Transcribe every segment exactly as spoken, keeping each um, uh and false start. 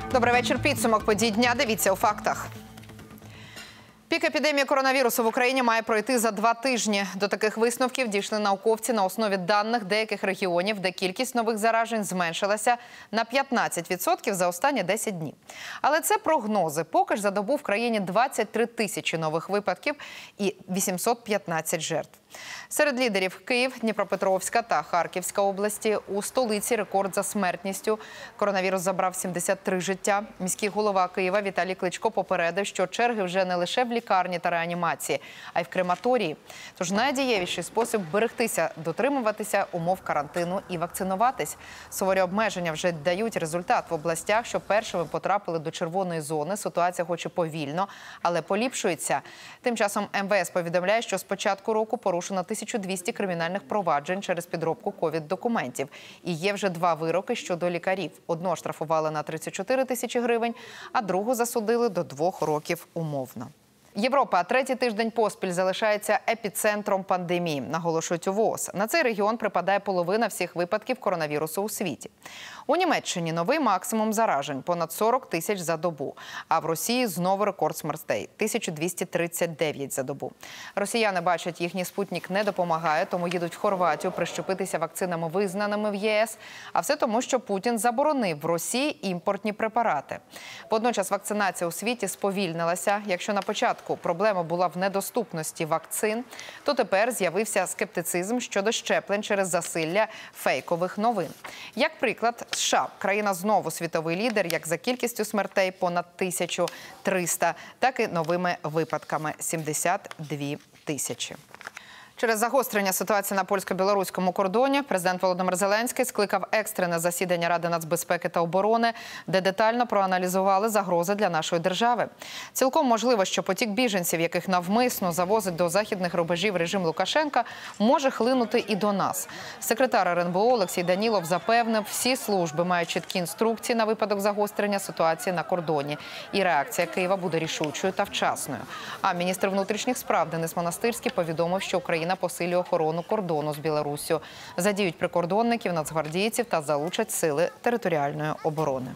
Добрий вечір. Підсумок подій дня. Дивіться у фактах. Пік епідемії коронавірусу в Україні має пройти за два тижні. До таких висновків дійшли науковці на основі даних деяких регіонів, де кількість нових заражень зменшилася на п'ятнадцять відсотків за останні десять днів. Але це прогнози. Поки ж за добу в країні двадцять три тисячі нових випадків і вісімсот п'ятнадцять жертв. Серед лідерів Київ, Дніпропетровська та Харківська області. У столиці рекорд за смертністю. Коронавірус забрав сімдесят три життя. Міський голова Києва Віталій Кличко попередив, що черги вже не лише в лікарні та реанімації, а й в крематорії. Тож найдієвіший спосіб берегтися, дотримуватися умов карантину і вакцинуватись. Суворі обмеження вже дають результат в областях, що першими потрапили до червоної зони. Ситуація хоч і повільно, але поліпшується. Тим часом ем ве ес повідомляє, що з початку року порушено тисячу двісті кримінальних проваджень через підробку ковід-документів. І є вже два вироки щодо лікарів. Одного штрафували на тридцять чотири тисячі гривень, а другу засудили до двох років умовно. Європа третій тиждень поспіль залишається епіцентром пандемії, наголошують у ВООЗ. На цей регіон припадає половина всіх випадків коронавірусу у світі. У Німеччині новий максимум заражень – понад сорок тисяч за добу. А в Росії знову рекорд смертей – тисяча двісті тридцять дев'ять за добу. Росіяни бачать, їхній спутник не допомагає, тому їдуть в Хорватію прищепитися вакцинами, визнаними в є ес. А все тому, що Путін заборонив в Росії імпортні препарати. Водночас вакцинація у світі сповільнилася. Якщо на початку проблема була в недоступності вакцин, то тепер з'явився скептицизм щодо щеплень через засилля фейкових новин. Як приклад, США – країна знову світовий лідер, як за кількістю смертей понад тисячу триста, так і новими випадками – сімдесят дві тисячі. Через загострення ситуації на польсько-білоруському кордоні президент Володимир Зеленський скликав екстрене засідання Ради нацбезпеки та оборони, де детально проаналізували загрози для нашої держави. Цілком можливо, що потік біженців, яких навмисно завозить до західних рубежів режим Лукашенка, може хлинути і до нас. Секретар ер ен бе о Олексій Данілов запевнив, всі служби мають чіткі інструкції на випадок загострення ситуації на кордоні. І реакція Києва буде рішучою та вчасною. А міністр внутрішніх справ Денис Монастирський повідомив, що Україна посилює охорону кордону з Білоруссю, задіють прикордонників, нацгвардійців та залучать сили територіальної оборони.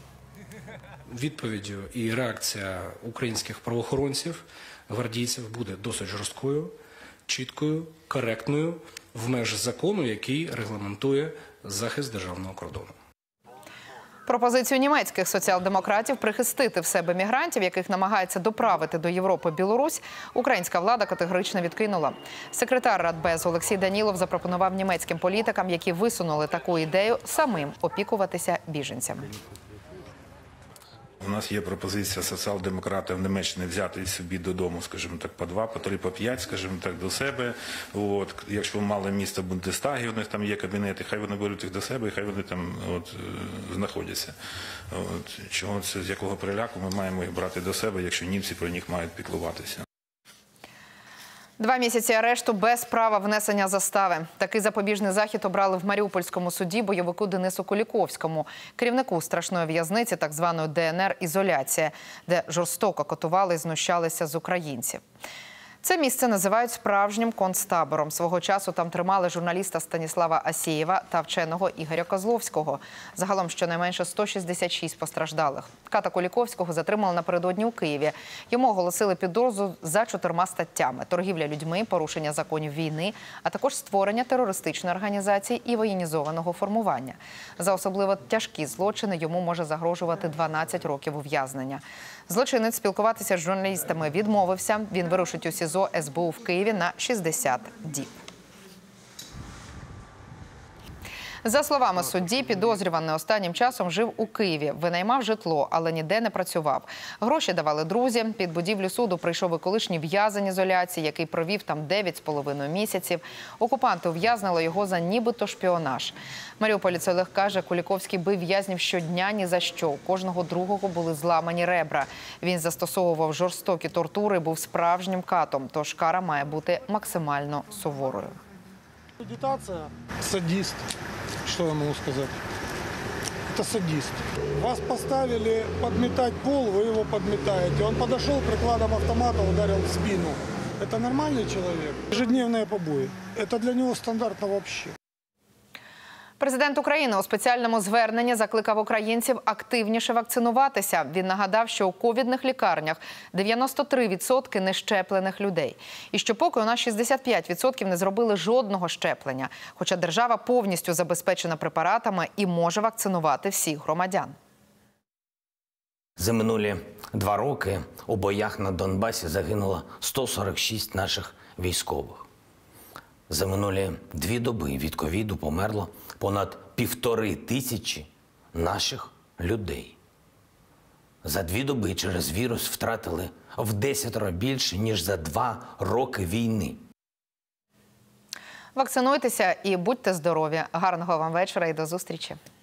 Відповіддю і реакція українських правоохоронців, гвардійців буде досить жорсткою, чіткою, коректною в межах закону, який регламентує захист державного кордону. Пропозицію німецьких соціал-демократів прихистити в себе мігрантів, яких намагається доправити до Європи Білорусь, українська влада категорично відкинула. Секретар Радбезу Олексій Данілов запропонував німецьким політикам, які висунули таку ідею, самим опікуватися біженцями. У нас є пропозиція соціал-демократів Німеччини взяти собі додому, скажімо так, по два, по три, по п'ять, скажімо так, до себе. От, якщо мало місця в Бундестагі, у них там є кабінети, хай вони беруть їх до себе і хай вони там от, знаходяться. От, чого це, з якого переляку ми маємо їх брати до себе, якщо німці про них мають піклуватися. Два місяці арешту без права внесення застави. Такий запобіжний захід обрали в Маріупольському суді бойовику Денису Куліковському, керівнику страшної в'язниці, так званої де ен ер «Ізоляція», де жорстоко катували і знущалися з українців. Це місце називають справжнім концтабором. Свого часу там тримали журналіста Станіслава Асєєва та вченого Ігоря Козловського. Загалом щонайменше сто шістдесят шість постраждалих. Ката Куліковського затримали напередодні у Києві. Йому оголосили підозру за чотирма статтями – торгівля людьми, порушення законів війни, а також створення терористичної організації і воєнізованого формування. За особливо тяжкі злочини йому може загрожувати дванадцять років ув'язнення. Злочинець спілкуватися з журналістами відмовився. Він вирушить у СІЗО ес бе у в Києві на шістдесят діб. За словами судді, підозрюваний останнім часом жив у Києві, винаймав житло, але ніде не працював. Гроші давали друзі. Під будівлю суду прийшов і колишній в'язень ізоляції, який провів там дев'ять з половиною місяців. Окупанти ув'язнили його за нібито шпіонаж. Маріуполець Олег каже, Куліковський бив в'язнів щодня ні за що. У кожного другого були зламані ребра. Він застосовував жорстокі тортури, був справжнім катом, тож кара має бути максимально суворою. Агитация. Садист. Что я могу сказать? Это садист. Вас поставили подметать пол, вы его подметаете. Он подошел, прикладом автомата ударил в спину. Это нормальный человек? Ежедневные побои. Это для него стандартно вообще. Президент України у спеціальному зверненні закликав українців активніше вакцинуватися. Він нагадав, що у ковідних лікарнях дев'яносто три відсотки нещеплених людей. І що поки у нас шістдесят п'ять відсотків не зробили жодного щеплення. Хоча держава повністю забезпечена препаратами і може вакцинувати всіх громадян. За минулі два роки у боях на Донбасі загинуло сто сорок шість наших військових. За минулі дві доби від ковіду померло понад півтори тисячі наших людей. За дві доби через вірус втратили в десятеро більше, ніж за два роки війни. Вакцинуйтеся і будьте здорові. Гарного вам вечора і до зустрічі.